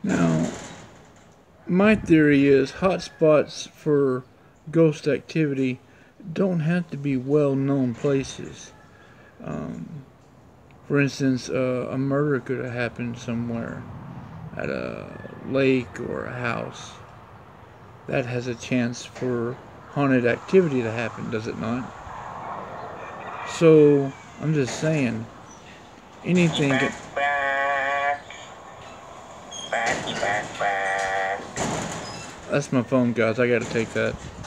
Now, my theory is hotspots for ghost activity don't have to be well-known places. For instance, a murder could have happened somewhere at a lake or a house. That has a chance for haunted activity to happen, does it not? So, I'm just saying, anything Back, can... back, back, back, back. That's my phone, guys. I gotta take that.